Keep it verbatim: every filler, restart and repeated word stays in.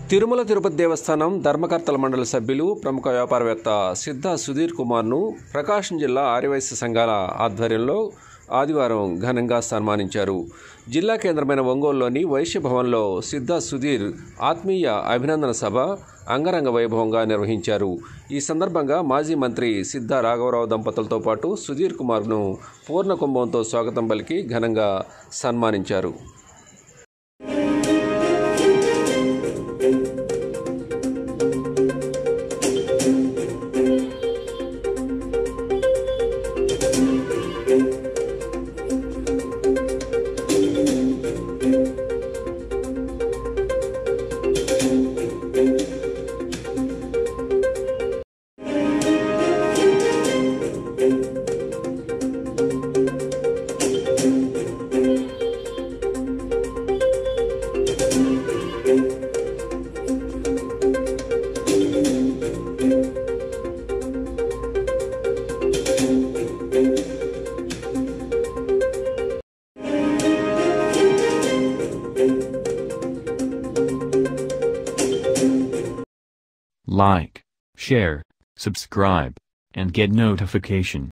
తిరుమల తిరుపతి దేవస్థానం ధర్మకర్తల మండలి సభ్యులు ప్రముఖ వ్యాపారవేత్త సిద్ధ సుధీర్ కుమార్ను ప్రకాశం జిల్లా ఆర్యవైశ్య సంఘాల ఆధ్వర్యంలో ఆదివారం ఘనంగా సన్మానించారు. జిల్లా కేంద్రమైన ఒంగోలులోని వైశ్య భవన్లో సిద్ధ సుధీర్ ఆత్మీయ అభినందన సభ అంగరంగ వైభవంగా నిర్వహించారు. ఈ సందర్భంగా మాజీ మంత్రి సిద్ధ రాఘవరావు దంపతులతో పాటు సుధీర్ కుమార్ను పూర్ణ కుంభంతో స్వాగతం పలికి ఘనంగా సన్మానించారు. Like, share, subscribe, and get notification.